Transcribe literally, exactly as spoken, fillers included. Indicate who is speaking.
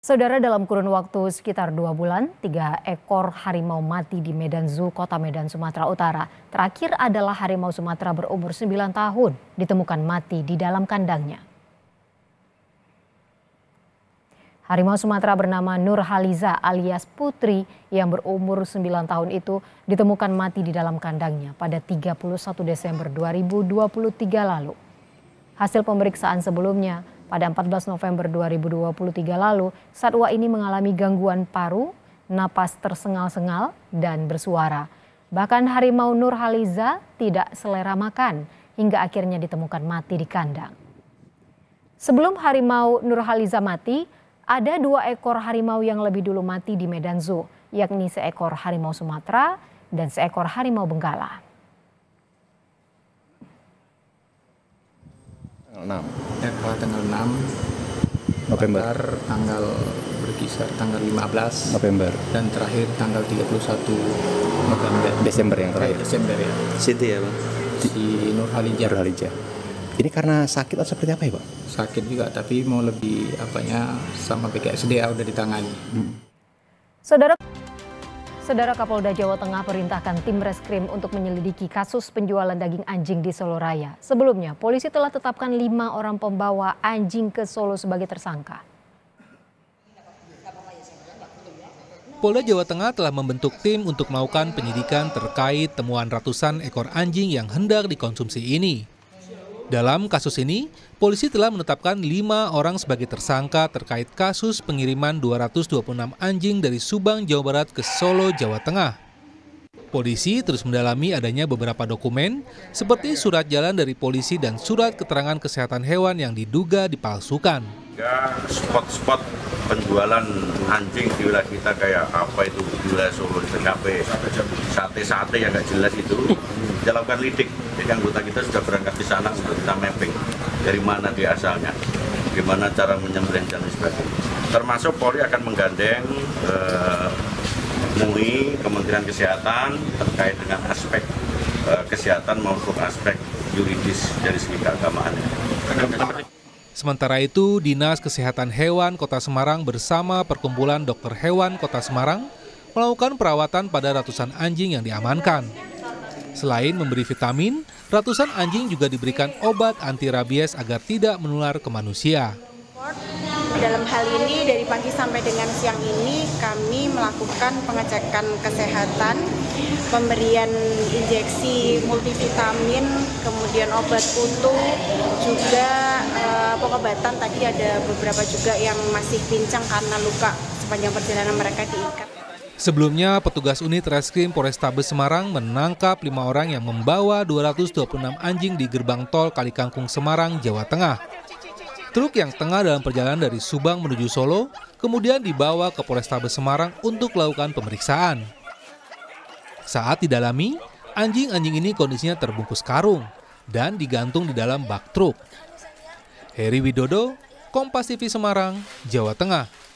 Speaker 1: Saudara, dalam kurun waktu sekitar dua bulan, tiga ekor harimau mati di Medan Zoo, Kota Medan, Sumatera Utara. Terakhir adalah harimau Sumatera berumur sembilan tahun, ditemukan mati di dalam kandangnya. Harimau Sumatera bernama Nurhaliza alias Putri yang berumur sembilan tahun itu ditemukan mati di dalam kandangnya pada tiga puluh satu Desember dua ribu dua puluh tiga lalu. Hasil pemeriksaan sebelumnya, pada empat belas November dua ribu dua puluh tiga lalu, satwa ini mengalami gangguan paru, napas tersengal-sengal, dan bersuara. Bahkan harimau Nurhaliza tidak selera makan hingga akhirnya ditemukan mati di kandang. Sebelum harimau Nurhaliza mati, ada dua ekor harimau yang lebih dulu mati di Medan Zoo, yakni seekor harimau Sumatera dan seekor harimau Benggala.
Speaker 2: enam.
Speaker 3: Ya, tanggal enam
Speaker 2: November,
Speaker 3: tanggal berkisar tanggal lima belas
Speaker 2: November,
Speaker 3: dan terakhir tanggal tiga puluh satu November.
Speaker 2: Desember yang terakhir.
Speaker 3: Eh, Desember ya.
Speaker 4: Siti ya, Bang?
Speaker 3: Si Nurhaliza.
Speaker 2: Nurhaliza. Ini karena sakit atau seperti apa ya, Pak?
Speaker 3: Sakit juga, tapi mau lebih apanya sama B K S D A udah ditangani.
Speaker 1: Hmm. Saudara Saudara Kapolda Jawa Tengah perintahkan tim reskrim untuk menyelidiki kasus penjualan daging anjing di Solo Raya. Sebelumnya, polisi telah tetapkan lima orang pembawa anjing ke Solo sebagai tersangka.
Speaker 5: Polda Jawa Tengah telah membentuk tim untuk melakukan penyidikan terkait temuan ratusan ekor anjing yang hendak dikonsumsi ini. Dalam kasus ini, polisi telah menetapkan lima orang sebagai tersangka terkait kasus pengiriman dua ratus dua puluh enam anjing dari Subang, Jawa Barat ke Solo, Jawa Tengah. Polisi terus mendalami adanya beberapa dokumen seperti surat jalan dari polisi dan surat keterangan kesehatan hewan yang diduga dipalsukan.
Speaker 4: Spot-spot penjualan anjing di wilayah kita kayak apa itu di wilayah Solo, di T K P, sate-sate yang nggak jelas itu, kita lakukan lidik. Jadi anggota kita sudah berangkat di sana untuk kita mapping dari mana dia asalnya, bagaimana cara menyembelih dan sebagainya. Termasuk Polri akan menggandeng eh, M U I, Kementerian Kesehatan terkait dengan aspek eh, kesehatan maupun aspek yuridis dari segi keagamaan.
Speaker 5: Sementara itu, Dinas Kesehatan Hewan Kota Semarang bersama Perkumpulan Dokter Hewan Kota Semarang melakukan perawatan pada ratusan anjing yang diamankan. Selain memberi vitamin, ratusan anjing juga diberikan obat anti rabies agar tidak menular ke manusia.
Speaker 6: Dalam hal ini dari pagi sampai dengan siang ini kami melakukan pengecekan kesehatan, pemberian injeksi multivitamin, kemudian obat kutu, juga eh, pengobatan. Tadi ada beberapa juga yang masih pincang karena luka sepanjang perjalanan mereka diikat.
Speaker 5: Sebelumnya, petugas unit reskrim Polrestabes Semarang menangkap lima orang yang membawa dua ratus dua puluh enam anjing di gerbang tol Kalikangkung, Semarang, Jawa Tengah. Truk yang tengah dalam perjalanan dari Subang menuju Solo kemudian dibawa ke Polrestabes Semarang untuk melakukan pemeriksaan. Saat didalami, anjing-anjing ini kondisinya terbungkus karung dan digantung di dalam bak truk. Heri Widodo, Kompas T V Semarang, Jawa Tengah.